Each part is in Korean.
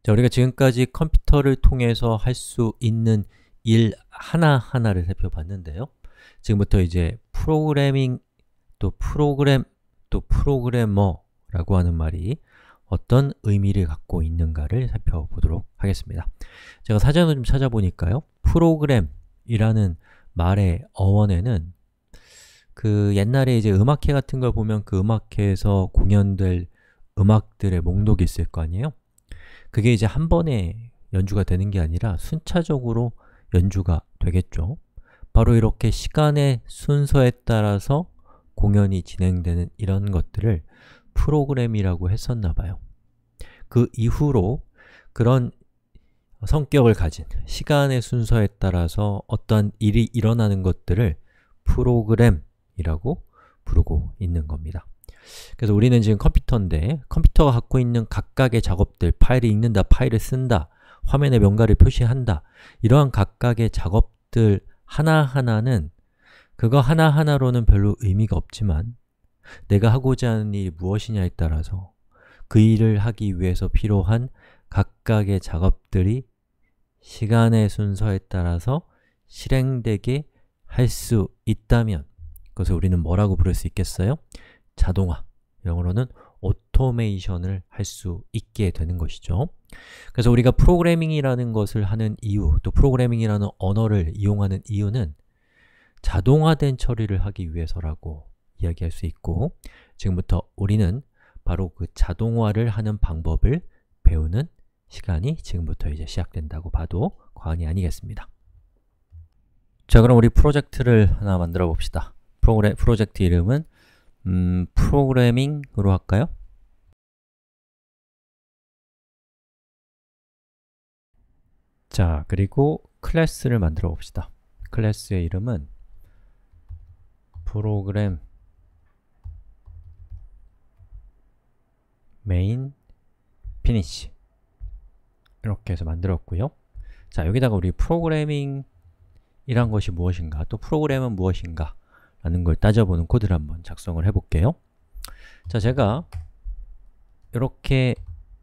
자, 우리가 지금까지 컴퓨터를 통해서 할 수 있는 일 하나하나를 살펴봤는데요. 지금부터 이제 프로그래밍, 또 프로그램, 또 프로그래머라고 하는 말이 어떤 의미를 갖고 있는가를 살펴보도록 하겠습니다. 제가 사전을 좀 찾아보니까요, 프로그램이라는 말의 어원에는 그 옛날에 이제 음악회 같은 걸 보면 그 음악회에서 공연될 음악들의 목록이 있을 거 아니에요? 그게 이제 한 번에 연주가 되는 게 아니라 순차적으로 연주가 되겠죠. 바로 이렇게 시간의 순서에 따라서 공연이 진행되는 이런 것들을 프로그램이라고 했었나 봐요. 그 이후로 그런 성격을 가진 시간의 순서에 따라서 어떤 일이 일어나는 것들을 프로그램이라고 부르고 있는 겁니다. 그래서 우리는 지금 컴퓨터인데 컴퓨터가 갖고 있는 각각의 작업들, 파일을 읽는다, 파일을 쓴다, 화면에 뭔가를 표시한다, 이러한 각각의 작업들 하나하나는 그거 하나하나로는 별로 의미가 없지만 내가 하고자 하는 일이 무엇이냐에 따라서 그 일을 하기 위해서 필요한 각각의 작업들이 시간의 순서에 따라서 실행되게 할 수 있다면 그것을 우리는 뭐라고 부를 수 있겠어요? 자동화, 영어로는 오토메이션을 할 수 있게 되는 것이죠. 그래서 우리가 프로그래밍이라는 것을 하는 이유, 또 프로그래밍이라는 언어를 이용하는 이유는 자동화된 처리를 하기 위해서라고 이야기할 수 있고, 지금부터 우리는 바로 그 자동화를 하는 방법을 배우는 시간이 지금부터 이제 시작된다고 봐도 과언이 아니겠습니다. 자, 그럼 우리 프로젝트를 하나 만들어 봅시다. 프로젝트 이름은 프로그래밍으로 할까요? 자, 그리고 클래스를 만들어 봅시다. 클래스의 이름은 프로그램 메인 피니시 이렇게 해서 만들었고요. 자, 여기다가 우리 프로그래밍 이란 것이 무엇인가, 또 프로그램은 무엇인가 라는 걸 따져보는 코드를 한번 작성을 해볼게요. 자, 제가 이렇게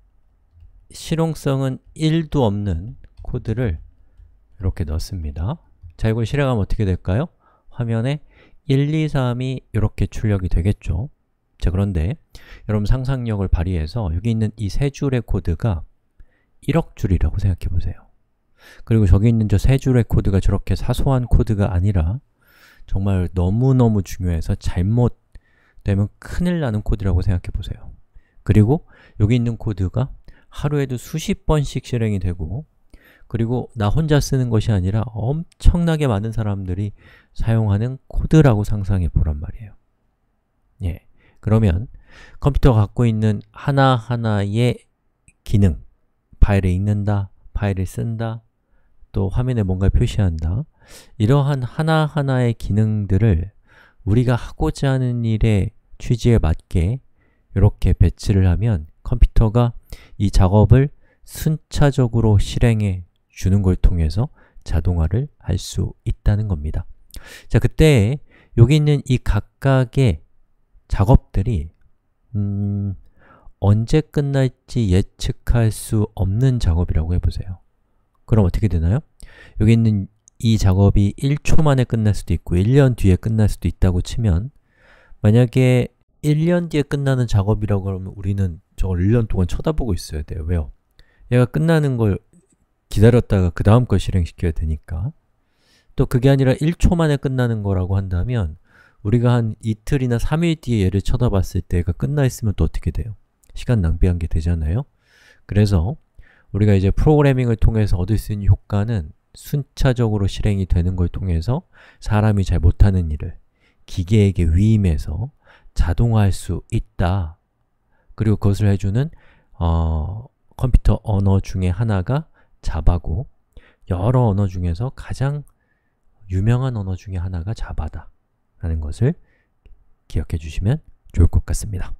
실용성은 1도 없는 코드를 이렇게 넣습니다. 자, 이걸 실행하면 어떻게 될까요? 화면에 1, 2, 3이 이렇게 출력이 되겠죠. 자, 그런데 여러분 상상력을 발휘해서 여기 있는 이 세 줄의 코드가 1억 줄이라고 생각해 보세요. 그리고 저기 있는 저 세 줄의 코드가 저렇게 사소한 코드가 아니라 정말 너무너무 중요해서 잘못되면 큰일 나는 코드라고 생각해 보세요. 그리고 여기 있는 코드가 하루에도 수십 번씩 실행이 되고, 그리고 나 혼자 쓰는 것이 아니라 엄청나게 많은 사람들이 사용하는 코드라고 상상해 보란 말이에요. 예, 그러면 컴퓨터가 갖고 있는 하나하나의 기능, 파일을 읽는다, 파일을 쓴다, 또 화면에 뭔가를 표시한다, 이러한 하나하나의 기능들을 우리가 하고자 하는 일의 취지에 맞게 이렇게 배치를 하면 컴퓨터가 이 작업을 순차적으로 실행해 주는 걸 통해서 자동화를 할 수 있다는 겁니다. 자, 그때 여기 있는 이 각각의 작업들이 언제 끝날지 예측할 수 없는 작업이라고 해보세요. 그럼 어떻게 되나요? 여기 있는 이 작업이 1초 만에 끝날 수도 있고 1년 뒤에 끝날 수도 있다고 치면, 만약에 1년 뒤에 끝나는 작업이라고 그러면 우리는 저걸 1년 동안 쳐다보고 있어야 돼요. 왜요? 얘가 끝나는 걸 기다렸다가 그 다음 걸 실행시켜야 되니까. 또 그게 아니라 1초 만에 끝나는 거라고 한다면 우리가 한 이틀이나 3일 뒤에 얘를 쳐다봤을 때 얘가 끝나 있으면 또 어떻게 돼요? 시간 낭비한 게 되잖아요. 그래서 우리가 이제 프로그래밍을 통해서 얻을 수 있는 효과는 순차적으로 실행이 되는 걸 통해서 사람이 잘 못하는 일을 기계에게 위임해서 자동화할 수 있다. 그리고 그것을 해주는 컴퓨터 언어 중에 하나가 자바고, 여러 언어 중에서 가장 유명한 언어 중에 하나가 자바다 라는 것을 기억해 주시면 좋을 것 같습니다.